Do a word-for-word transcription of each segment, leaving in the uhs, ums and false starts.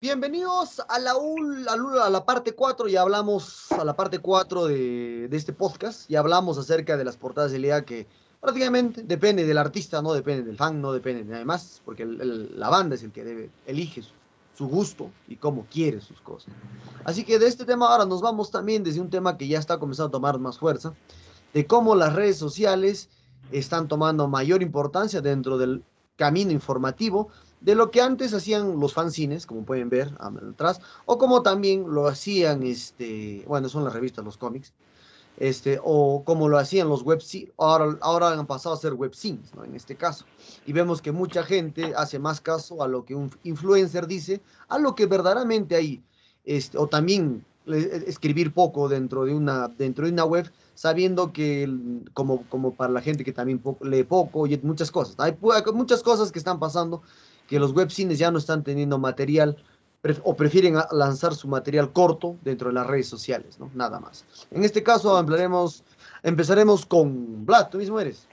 Bienvenidos a la, ul- a la, a la parte cuatro. Ya hablamos a la parte cuatro de, de este podcast. Ya hablamos acerca de las portadas de Liga que prácticamente depende del artista, no depende del fan, no depende de nada más, porque el- el- la banda es el que debe, elige su, su gusto y cómo quiere sus cosas. Así que de este tema ahora nos vamos también desde un tema que ya está comenzando a tomar más fuerza, de cómo las redes sociales están tomando mayor importancia dentro del camino informativo de lo que antes hacían los fanzines, como pueden ver atrás, o como también lo hacían, este, bueno, son las revistas, los cómics, este, o como lo hacían los webzines, ahora, ahora han pasado a ser webzines, ¿no? En este caso. Y vemos que mucha gente hace más caso a lo que un influencer dice, a lo que verdaderamente hay, este, o también escribir poco dentro de una, dentro de una web, sabiendo que, como, como para la gente que también po lee poco, y muchas cosas. Hay, hay muchas cosas que están pasando, que los webzines ya no están teniendo material o prefieren lanzar su material corto dentro de las redes sociales, ¿no? Nada más. En este caso hablaremos, empezaremos con Vlad, tú mismo eres.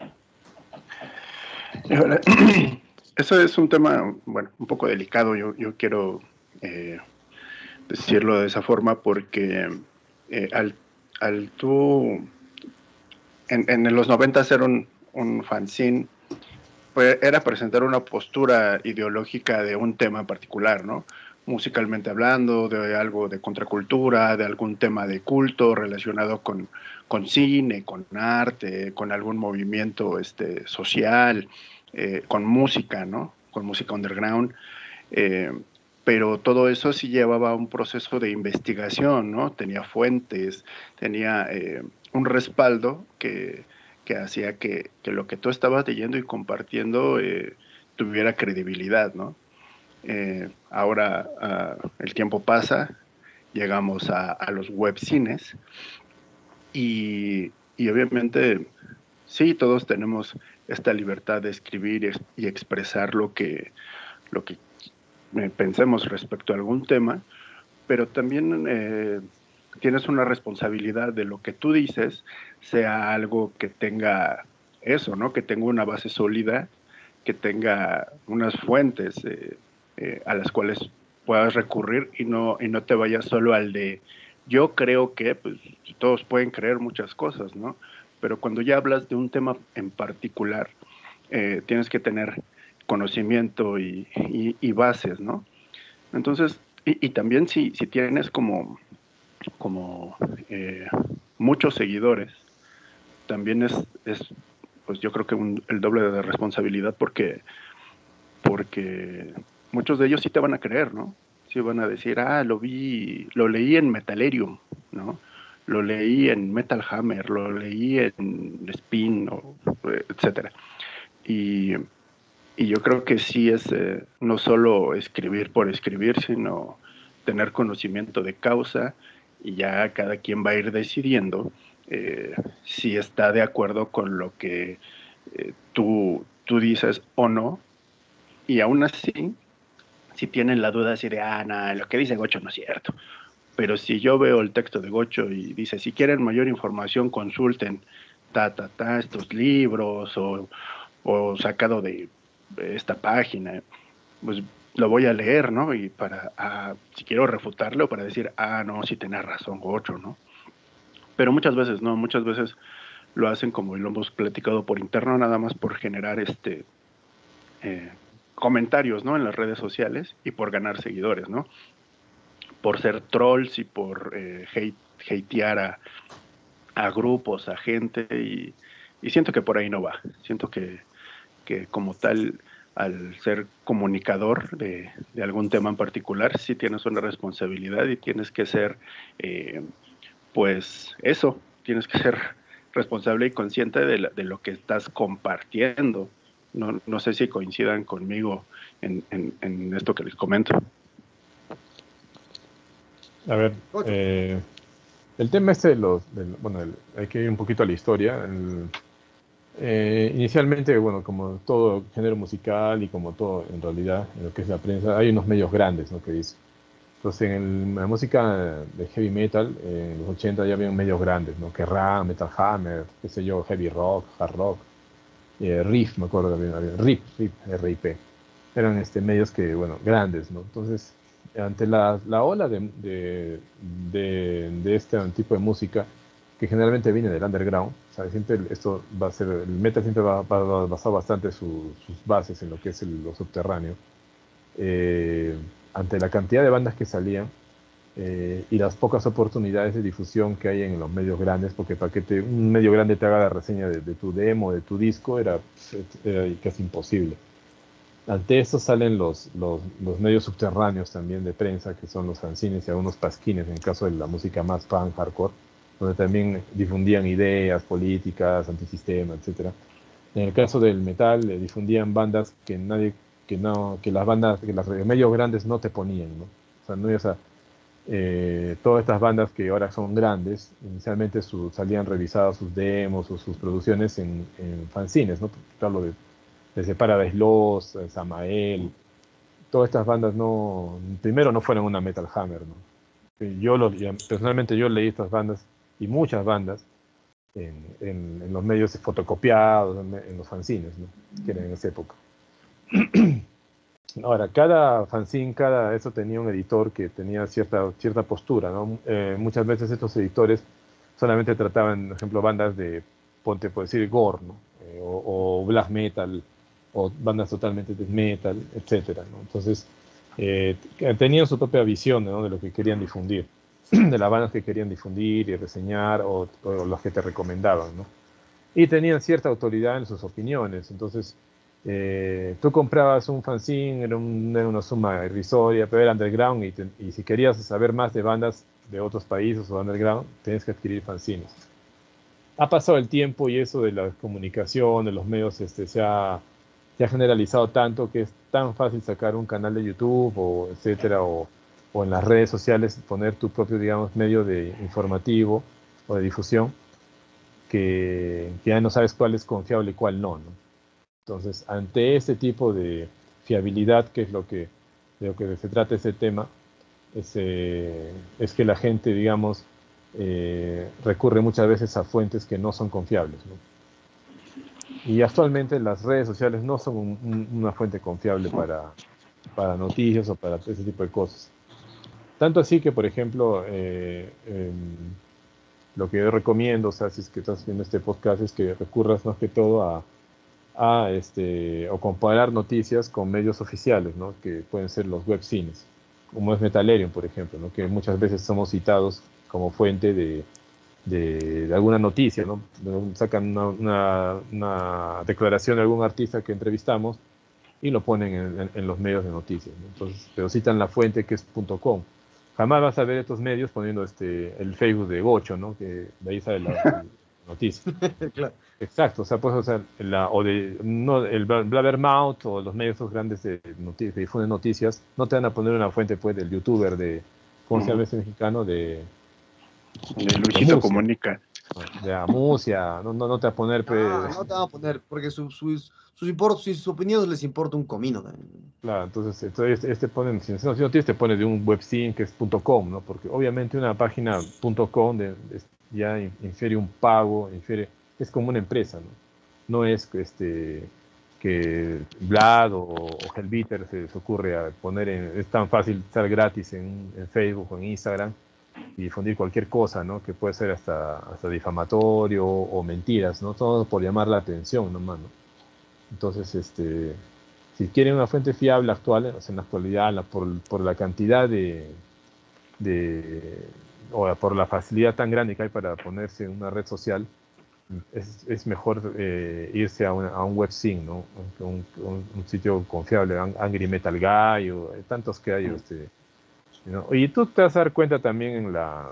Híjole, eso es un tema, bueno, un poco delicado. Yo, yo quiero eh, decirlo de esa forma porque eh, al, al tú, en, en los noventa hacer un, un fanzine, pues era presentar una postura ideológica de un tema en particular, ¿no? Musicalmente hablando, de algo de contracultura, de algún tema de culto relacionado con, con cine, con arte, con algún movimiento este, social, eh, con música, ¿no? Con música underground. Eh, pero todo eso sí llevaba un proceso de investigación, ¿no? Tenía fuentes, tenía eh, un respaldo que, que hacía que, que lo que tú estabas leyendo y compartiendo eh, tuviera credibilidad, ¿no? Eh, ahora uh, el tiempo pasa, llegamos a, a los webcines y, y obviamente sí, todos tenemos esta libertad de escribir y, y expresar lo que, lo que eh, pensemos respecto a algún tema, pero también eh, tienes una responsabilidad de lo que tú dices sea algo que tenga eso, ¿no? Que tenga una base sólida, que tenga unas fuentes eh, eh, a las cuales puedas recurrir y no, y no te vayas solo al de yo creo que, pues todos pueden creer muchas cosas, ¿no? Pero cuando ya hablas de un tema en particular, eh, tienes que tener conocimiento y, y, y bases, ¿no? Entonces, y, y también si, si tienes como, como eh, muchos seguidores, también es, es pues yo creo que un, el doble de responsabilidad porque, porque muchos de ellos sí te van a creer, ¿no? Sí van a decir, ah, lo vi, lo leí en Metalerium, ¿no? Lo leí en Metal Hammer, lo leí en Spin, o, etcétera. Y, y yo creo que sí es eh, no solo escribir por escribir, sino tener conocimiento de causa y ya cada quien va a ir decidiendo eh, si está de acuerdo con lo que eh, tú, tú dices o no. Y aún así, si tienen la duda así de, ah, no, lo que dice Gocho no es cierto. Pero si yo veo el texto de Gocho y dice, si quieren mayor información, consulten ta, ta, ta, estos libros o, o sacado de esta página, pues lo voy a leer, ¿no? Y para, ah, si quiero refutarlo, para decir, ah, no, sí tenés razón, Gocho, ¿no? Pero muchas veces, ¿no? Muchas veces lo hacen como lo hemos platicado por interno, nada más por generar este eh, comentarios, ¿no? En las redes sociales y por ganar seguidores, ¿no? Por ser trolls y por eh, hate, hatear a, a grupos, a gente y, y siento que por ahí no va. Siento que, que como tal, al ser comunicador de, de, algún tema en particular, sí tienes una responsabilidad y tienes que ser, eh, pues eso, tienes que ser responsable y consciente de, la, de lo que estás compartiendo. No, no sé si coincidan conmigo en, en, en esto que les comento. A ver, eh, el tema este de los, de, bueno, el, hay que ir un poquito a la historia. El, eh, inicialmente, bueno, como todo género musical y como todo en realidad en lo que es la prensa, hay unos medios grandes, ¿no? Que dice. Entonces, en la música de heavy metal, eh, en los ochenta ya había medios grandes, ¿no? Kerrang, Metal Hammer, qué sé yo, Heavy Rock, Hard Rock, eh, Riff, me acuerdo también, había, R I P, R I P, R I P. Eran este, medios que, bueno, grandes, ¿no? Entonces, ante la, la ola de, de, de, de este tipo de música, que generalmente viene del underground, o sea, siempre esto va a ser, el metal siempre va, va a basar bastante su, sus bases en lo que es el, lo subterráneo, eh, ante la cantidad de bandas que salían, eh, y las pocas oportunidades de difusión que hay en los medios grandes, porque para que te, un medio grande te haga la reseña de, de tu demo, de tu disco, era, era casi imposible. Ante esto salen los, los, los medios subterráneos también de prensa, que son los fanzines y algunos pasquines, en el caso de la música más punk, hardcore, donde también difundían ideas políticas, antisistema, etcétera. En el caso del metal, eh, difundían bandas que nadie, que no, que las bandas, que los medios grandes no te ponían, ¿no? O sea, no ibas a, eh, todas estas bandas que ahora son grandes, inicialmente su, salían revisadas sus demos o sus producciones en, en fanzines, ¿no? Hablo de, desde Paradise Lost, eh, Samael, todas estas bandas no, primero no fueron una Metal Hammer, ¿no? Yo lo, personalmente yo leí estas bandas y muchas bandas en, en, en los medios fotocopiados, en, en los fanzines, ¿no? Que eran en esa época. Ahora, cada fanzine, cada eso tenía un editor que tenía cierta, cierta postura, ¿no? Eh, muchas veces estos editores solamente trataban, por ejemplo, bandas de, ponte por decir, gore, ¿no? Eh, o, o black metal, o bandas totalmente death metal, etcétera, ¿no? Entonces, eh, tenían su propia visión, ¿no? De lo que querían difundir, de las bandas que querían difundir y reseñar, o, o los que te recomendaban, ¿no? Y tenían cierta autoridad en sus opiniones, entonces eh, tú comprabas un fanzine, era, un, era una suma irrisoria, pero era underground, y, te, y si querías saber más de bandas de otros países o underground, tenías que adquirir fanzines. Ha pasado el tiempo y eso de la comunicación, de los medios, este, se, ha, se ha generalizado tanto que es tan fácil sacar un canal de YouTube, o etcétera, o, o en las redes sociales poner tu propio, digamos, medio de informativo o de difusión, que, que ya no sabes cuál es confiable y cuál no, ¿no? Entonces, ante este tipo de fiabilidad, que es lo que, de lo que se trata ese tema, es, eh, es que la gente, digamos, eh, recurre muchas veces a fuentes que no son confiables, ¿no? Y actualmente las redes sociales no son un, un, una fuente confiable para, para noticias o para ese tipo de cosas. Tanto así que, por ejemplo, eh, eh, lo que yo recomiendo, o sea, si es que estás viendo este podcast, es que recurras más que todo a a este, o comparar noticias con medios oficiales, ¿no? Que pueden ser los webzines, como es Metalerium, por ejemplo, ¿no? Que muchas veces somos citados como fuente de, de, de alguna noticia, ¿no? Sacan una, una, una declaración de algún artista que entrevistamos y lo ponen en, en, en los medios de noticias, ¿no? Entonces, pero citan la fuente que es .com. Jamás vas a ver estos medios poniendo este, el Facebook de Gocho, ¿no? Que de ahí sale la, la noticia. Claro. Exacto, o sea, pues, o sea, la, o de, no, el Blabbermouth o los medios grandes de noti que difunden noticias, no te van a poner una fuente, pues, del youtuber de, ¿cómo se llama ese mexicano? De, de Luisito Comunica. De Amusia, no, no, no te va a poner, pues. Ah, no te van a poner, porque su, sus, sus, import, sus opiniones les importa un comino también. Claro, entonces, entonces este ponen, si no, si no tienes, te pone de un webzine que es .com, ¿no? Porque obviamente una página .com de, de, ya infiere un pago, infiere, es como una empresa, ¿no? No es este, que Vlad o, o Hellbeater se les ocurre a poner, en, es tan fácil estar gratis en, en Facebook o en Instagram y difundir cualquier cosa, ¿no? Que puede ser hasta, hasta difamatorio o, o mentiras, ¿no? Todo por llamar la atención nomás, ¿no? Entonces, este, si quieren una fuente fiable actual, o sea, en la actualidad, la, por, por la cantidad de, de, o por la facilidad tan grande que hay para ponerse en una red social, es, es mejor eh, irse a, una, a un webzine, ¿no? Un, un, un sitio confiable, Angry Metal Guy, o tantos que hay, este, ¿no? Y tú te vas a dar cuenta también en la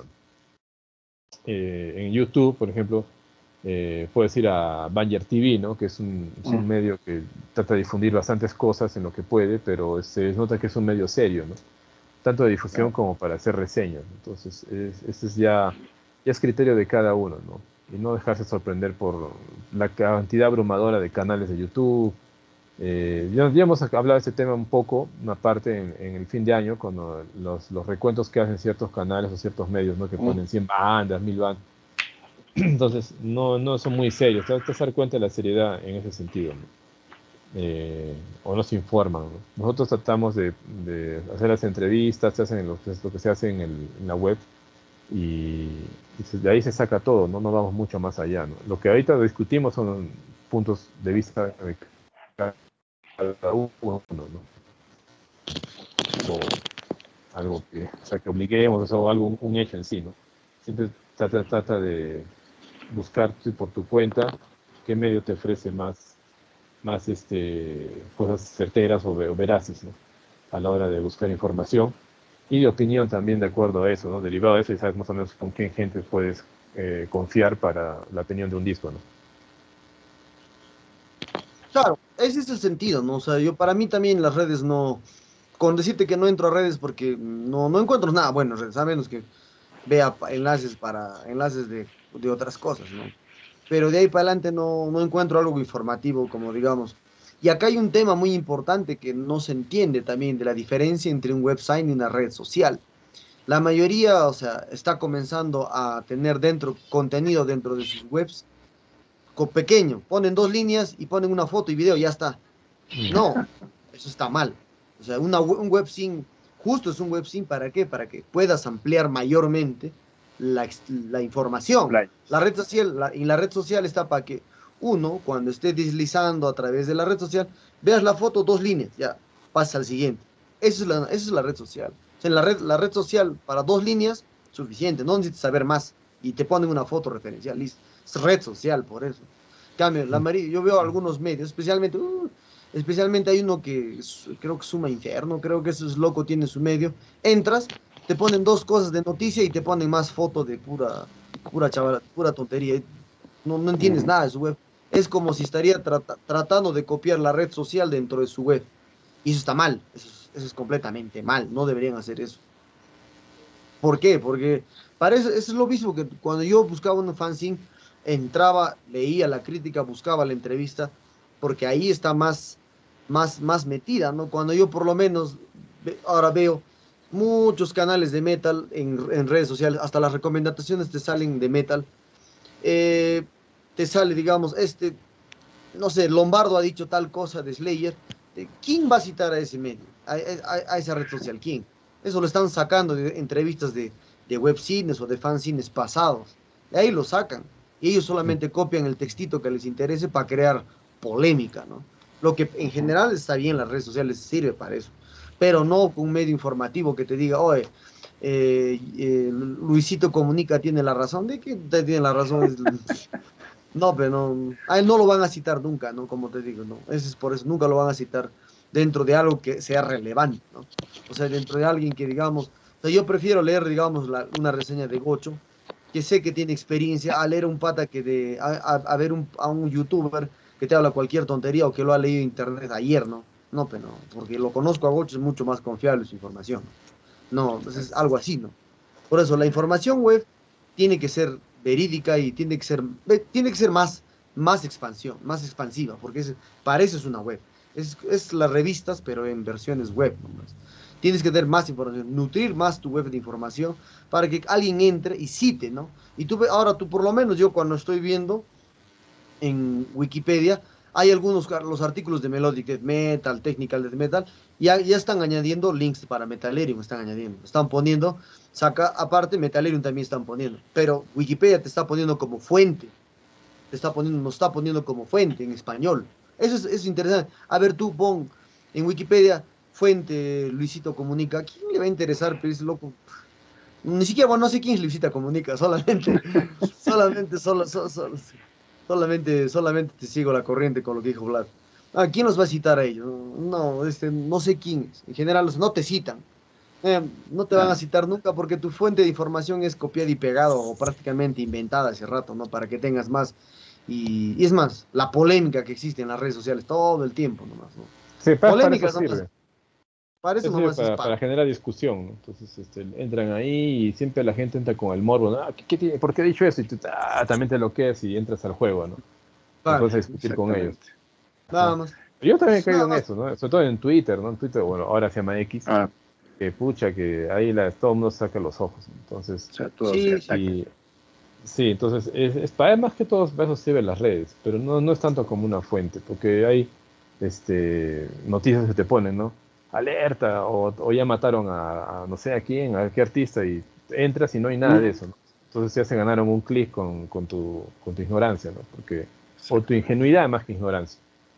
eh, en YouTube, por ejemplo, eh, puedes ir a Banger T V, ¿no? Que es un, es un medio que trata de difundir bastantes cosas en lo que puede, pero se nota que es un medio serio, ¿no? Tanto de difusión Claro. como para hacer reseñas. Entonces, es, ese es ya, ya es criterio de cada uno, ¿no? Y no dejarse sorprender por la cantidad abrumadora de canales de YouTube. Eh, ya, ya hemos hablado de este tema un poco, una parte en, en el fin de año, cuando los, los recuentos que hacen ciertos canales o ciertos medios, ¿no? Que ponen cien bandas, mil bandas. Entonces, no, no son muy serios. Te vas a dar cuenta de la seriedad en ese sentido, ¿no? eh, o no se informan, ¿no? Nosotros tratamos de, de hacer las entrevistas, se hacen lo, que- lo que se hace en, el- en la web y, y se- de ahí se saca todo, ¿no? No vamos mucho más allá, ¿no? Lo que ahorita discutimos son puntos de vista de cada uno, ¿no? O algo que, o sea, que obliguemos o algo, un hecho en sí, ¿no? Siempre trata, trata de buscar tú por tu cuenta qué medio te ofrece más, más este, cosas certeras o, ve- o veraces, ¿no? A la hora de buscar información y de opinión también de acuerdo a eso, ¿no? Derivado de eso y sabes más o menos con qué gente puedes eh, confiar para la opinión de un disco, ¿no? Claro, ese es el sentido, ¿no? O sea, yo para mí también las redes no, con decirte que no entro a redes porque no, no encuentro nada bueno en redes, a menos que vea pa- enlaces para, enlaces de, de otras cosas, ¿no? Pero de ahí para adelante no, no encuentro algo informativo, como digamos. Y acá hay un tema muy importante que no se entiende también de la diferencia entre un website y una red social. La mayoría, o sea, está comenzando a tener dentro contenido dentro de sus webs co- pequeño. Ponen dos líneas y ponen una foto y video, ya está. Mm. No, eso está mal. O sea, una, we- un website, justo es un website, ¿para qué? Para que puedas ampliar mayormente la, ex- la información. La Compliance. red social, la, y la red social está para que uno, cuando esté deslizando a través de la red social, veas la foto, dos líneas, ya, pasa al siguiente. Esa es la, esa es la red social. O sea, en la red, la red social para dos líneas, suficiente, no necesitas saber más. Y te ponen una foto referencial, listo. Es red social, por eso. Cambio, la María, yo veo algunos medios, especialmente, uh, especialmente hay uno que es- creo que Suma Inferno, creo que eso es loco, tiene su medio. Entras, te ponen dos cosas de noticia y te ponen más fotos de pura, pura chavala, pura tontería. No, no entiendes Ujú. nada de su web. Es como si estaría trata- tratando de copiar la red social dentro de su web. Y eso está mal, eso es, eso es completamente mal, no deberían hacer eso. ¿Por qué? Porque parece, eso es lo mismo que cuando yo buscaba un fanzine, entraba, leía la crítica, buscaba la entrevista, porque ahí está más, más, más metida, ¿no? Cuando yo por lo menos ve- ahora veo muchos canales de metal en, en redes sociales, hasta las recomendaciones te salen de metal, eh, te sale, digamos, este, no sé, Lombardo ha dicho tal cosa de Slayer, eh, ¿quién va a citar a ese medio, a, a- a esa red social? ¿Quién? Eso lo están sacando de entrevistas de, de webcines o de fanzines pasados. De ahí lo sacan. Y ellos solamente copian el textito que les interese para crear polémica, ¿no? Lo que en general está bien, las redes sociales sirve para eso. Pero no con un medio informativo que te diga, oye, eh, eh, Luisito Comunica tiene la razón. ¿De qué tiene la razón? Es- no, pero no, a él no lo van a citar nunca, ¿no? Como te digo, ¿no? Ese es por eso, nunca lo van a citar dentro de algo que sea relevante, ¿no? O sea, dentro de alguien que, digamos, o sea, yo prefiero leer, digamos, la- una reseña de Gocho, que sé que tiene experiencia, a leer un pata que de, a, a- a ver un, a un youtuber que te habla cualquier tontería o que lo ha leído en internet ayer, ¿no? No, pero no, porque lo conozco a Gocho, es mucho más confiable su información, ¿no? No, pues es algo así, ¿no? Por eso la información web tiene que ser verídica y tiene que ser, tiene que ser más, más expansión, más expansiva, porque es, para eso es una web. Es, es las revistas, pero en versiones web nomás. Tienes que tener más información, nutrir más tu web de información para que alguien entre y cite, ¿no? Y tú, ahora tú por lo menos yo cuando estoy viendo en Wikipedia, hay algunos, los artículos de Melodic Death Metal, Technical Death Metal, ya, ya están añadiendo links para Metalerium, están añadiendo, están poniendo, saca, aparte Metalerium también están poniendo, pero Wikipedia te está poniendo como fuente, te está poniendo, nos está poniendo como fuente en español. Eso es, es interesante. A ver, tú pon en Wikipedia fuente Luisito Comunica, ¿quién le va a interesar? Pero es loco. Ni siquiera, bueno, no sé quién es Luisita Comunica, solamente, solamente, solo, solo, solo- solamente, solamente te sigo la corriente con lo que dijo Vlad. ¿A quién los va a citar a ellos? No, este, no sé quién es. En general, los- no te citan. Eh, no te van a Ah, citar nunca porque tu fuente de información es copiada y pegada o prácticamente inventada hace rato, ¿no? Para que tengas más. Y, y es más, la polémica que existe en las redes sociales todo el tiempo, nomás, ¿no? Sí, para, para eso Polémicas nomás, sirve. para eso Eso sirve nomás es para, para. para generar discusión, ¿no? Entonces este, entran ahí y siempre la gente entra con el morbo, ¿no? Ah, ¿qué, qué tiene- ¿por qué he dicho eso? Y tú ah, también te bloqueas y entras al juego, ¿no? Te Claro, puedes a discutir con ellos. exactamente. nada Ajá. más. Yo también he Es caído nada en más. eso, ¿no? Sobre todo en Twitter, ¿no? En Twitter, bueno, ahora se llama X, Ah, que pucha, que ahí la, todo el mundo saca los ojos, ¿no? Entonces, o sea, todos se Sí, sí. atacan. y sí, entonces, es, es para más que todo, para eso sirven las redes, pero no, no es tanto como una fuente, porque hay este, noticias que te ponen, ¿no? Alerta, o, o ya mataron a, a no sé a quién, a qué artista, y entras y no hay nada de eso, ¿no? Entonces ya se ganaron un clic con, con, tu, con tu ignorancia, ¿no? Porque, o tu ingenuidad más que ignorancia.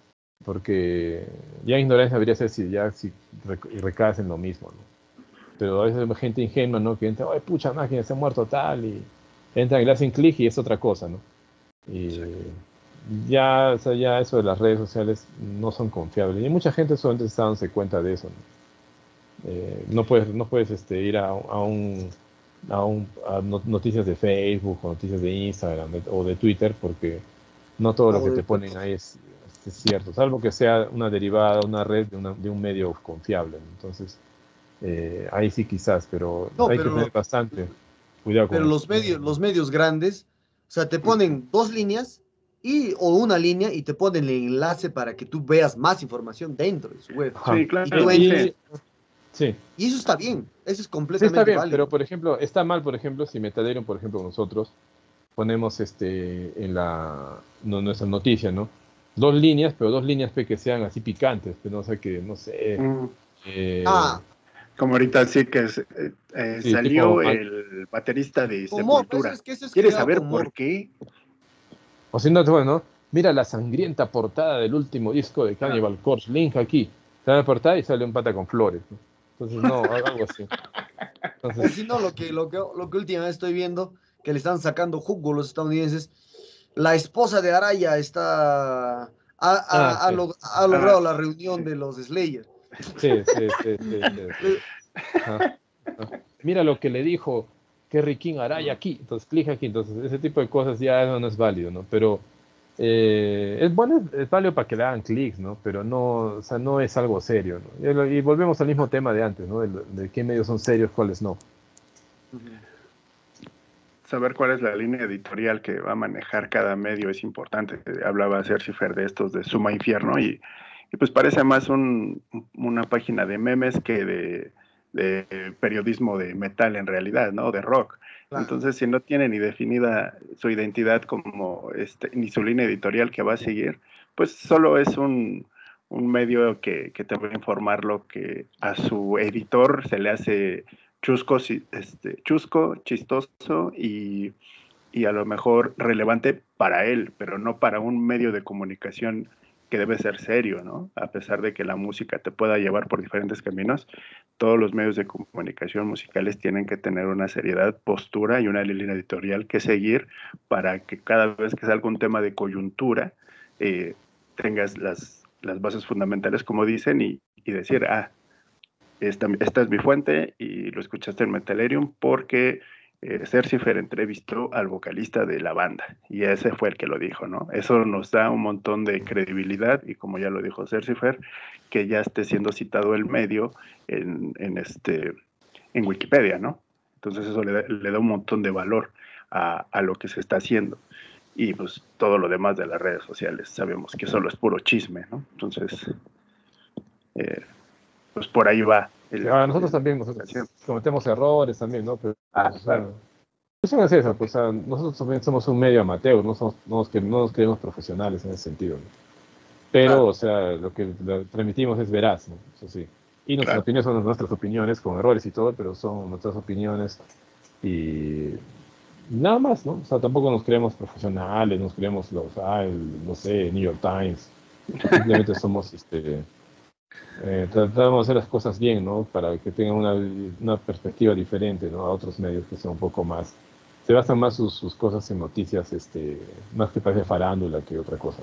Porque ya ignorancia debería ser si ya si rec- recaes en lo mismo, ¿no? Pero a veces hay gente ingenua, ¿no? Que entra, ay, pucha máquina, se ha muerto tal, y entran y le hacen clic y es otra cosa, ¿no? Y ya, o sea, ya eso de las redes sociales no son confiables. Y mucha gente solamente está dándose cuenta de eso, ¿no? Eh, no puedes, no puedes este, ir a, a un, a, un, a no- noticias de Facebook o noticias de Instagram de- o de Twitter, porque no todo lo O que de- te ponen ahí es, es cierto, salvo que sea una derivada, una red de, una- de un medio confiable, ¿no? Entonces, eh, ahí sí quizás, pero No, hay que pero, tener bastante cuidado con pero eso. los medios, los medios grandes, o sea, te ponen dos líneas y, o una línea y te ponen el enlace para que tú veas más información dentro de su web. Ajá. Sí, Y tú claro, Y, entres. sí. y- sí, Y eso está bien, eso es sí está completamente bien, válido. pero por ejemplo, está mal, por ejemplo, si Metadero, por ejemplo, nosotros ponemos este en la no, nuestra noticia, ¿no? Dos líneas, pero dos líneas pe, que sean así picantes, que no sé, que no sé, Mm. eh, Ah, Como ahorita sí que es- eh, eh, sí, tipo salió mal, el baterista de con mor, eso Sepultura. es que eso es ¿Quieres creado saber con por morbo. qué? o si no, bueno, mira la sangrienta portada del último disco de Cannibal Corpse, link aquí, sale la portada y sale un pata con flores, ¿no? Entonces, no, algo así. O Entonces, si no, lo que, lo que, lo que últimamente estoy viendo, que le están sacando jugo los estadounidenses, la esposa de Araya está, ha, ah, ha- ha sí, log- ha Ah, logrado la reunión de los Slayer. sí, sí, sí, sí, sí, sí. Ajá, ajá. Mira lo que le dijo Kerry King Araya aquí, entonces clic aquí, entonces ese tipo de cosas ya no, no es válido, ¿no? Pero eh, es bueno, es, es válido para que le hagan clics, ¿no? Pero no, o sea, no es algo serio, ¿no? Y, lo- y volvemos al mismo tema de antes, ¿no? De, lo- de qué medios son serios, cuáles no. Ujú. saber cuál es la línea editorial que va a manejar cada medio es importante. Hablaba Cercifer de estos de Suma Infierno y, y pues parece más un, una página de memes que de, de periodismo de metal en realidad, ¿no? De rock. Claro. Entonces, si no tiene ni definida su identidad como este, ni su línea editorial que va a seguir, pues solo es un, un medio que, que te va a informar lo que a su editor se le hace chusco, este, chusco, chistoso y, y a lo mejor relevante para él, pero no para un medio de comunicación que debe ser serio, ¿no? A pesar de que la música te pueda llevar por diferentes caminos, todos los medios de comunicación musicales tienen que tener una seriedad, postura y una línea editorial que seguir para que cada vez que salga un tema de coyuntura eh, tengas las, las bases fundamentales, como dicen, y, y decir, ah, esta, esta, es mi fuente y lo escuchaste en Metalerium porque eh, Cercifer entrevistó al vocalista de la banda y ese fue el que lo dijo, ¿no? Eso nos da un montón de credibilidad y como ya lo dijo Cercifer, que ya esté siendo citado el medio en, en, este, en Wikipedia, ¿no? Entonces eso le da, le da un montón de valor a, a lo que se está haciendo. Y pues todo lo demás de las redes sociales sabemos que solo es puro chisme, ¿no? Entonces, eh, pues por ahí va el, Ahora, nosotros el, también la nosotros cometemos errores también, ¿no? Pero, Ah, o sea, claro. la cuestión es esa, pues, o sea, nosotros también somos un medio amateur, no, somos, no, nos, que- no nos creemos profesionales en ese sentido, ¿no? Pero, Claro. o sea, lo que lo transmitimos es veraz, ¿no? Eso sí. Y nuestras Claro. opiniones son nuestras opiniones, con errores y todo, pero son nuestras opiniones y nada más, ¿no? O sea, tampoco nos creemos profesionales, nos creemos los, ah, el, no sé, New York Times. Simplemente somos, este, eh, tratamos de hacer las cosas bien, ¿no? Para que tengan una, una perspectiva diferente, ¿no? A otros medios que son un poco más, se basan más sus, sus cosas en noticias, este, más que parece farándula que otra cosa,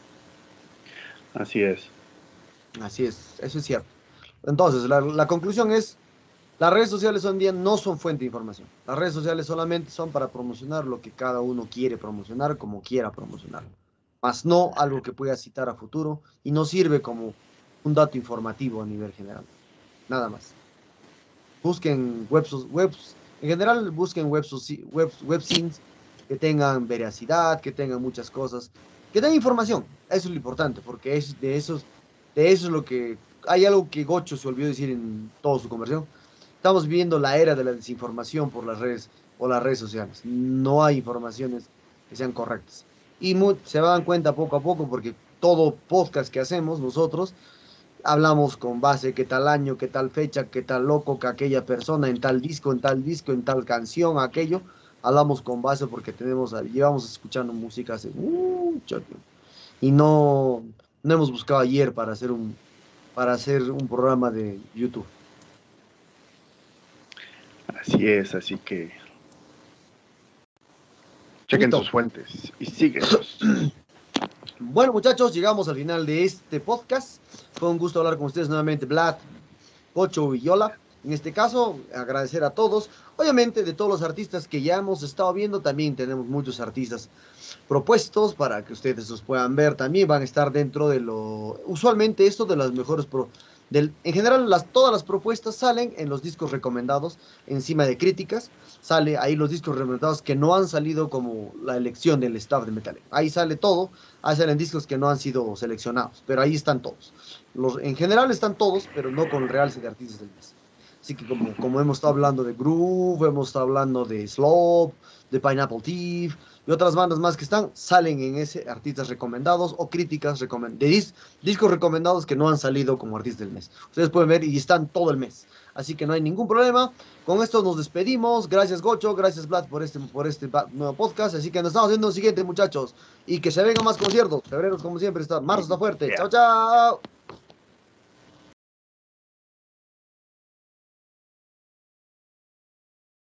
¿no? Así es. Así es, eso es cierto. Entonces, la, la conclusión es, las redes sociales hoy en día no son fuente de información. Las redes sociales solamente son para promocionar lo que cada uno quiere promocionar, como quiera promocionar. Más no algo que pueda citar a futuro y no sirve como un dato informativo a nivel general. Nada más. Busquen webs, webs en general busquen webs, webs, websins que tengan veracidad, que tengan muchas cosas, que den información. Eso es lo importante, porque es de esos, de eso es lo que, hay algo que Gocho se olvidó decir en toda su conversión. Estamos viviendo la era de la desinformación por las redes o las redes sociales. No hay informaciones que sean correctas. Y mu- se dan cuenta poco a poco porque todo podcast que hacemos nosotros, hablamos con base qué tal año, qué tal fecha, qué tal loco que aquella persona en tal disco, en tal disco, en tal canción, aquello. Hablamos con base porque tenemos, llevamos escuchando música hace mucho tiempo. Y no, no hemos buscado ayer para hacer un, para hacer un programa de YouTube. Así es, así que chequen sus fuentes y síguenos. Bueno, muchachos, llegamos al final de este podcast. Fue un gusto hablar con ustedes nuevamente, Vlad, Pocho y Yola. En este caso, agradecer a todos. Obviamente, de todos los artistas que ya hemos estado viendo, también tenemos muchos artistas propuestos para que ustedes los puedan ver. También van a estar dentro de lo... Usualmente esto de las mejores... Pro... Del... En general, las... todas las propuestas salen en los discos recomendados, encima de críticas. Sale ahí los discos recomendados que no han salido como la elección del staff de Metallica. Ahí sale todo. Ahí salen discos que no han sido seleccionados, pero ahí están todos. Los... En general están todos, pero no con el realce de artistas del mes. Así que como, como hemos estado hablando de Groove, hemos estado hablando de Slope, de Pineapple Thief y otras bandas más que están, salen en ese artistas recomendados o críticas recomend de dis discos recomendados que no han salido como artistas del mes. Ustedes pueden ver y están todo el mes. Así que no hay ningún problema. Con esto nos despedimos. Gracias, Gocho. Gracias, Vlad, por este, por este nuevo podcast. Así que nos estamos viendo en el siguiente, muchachos. Y que se vengan más conciertos. Febrero, como siempre, está. Marzo está fuerte. Chao, chao.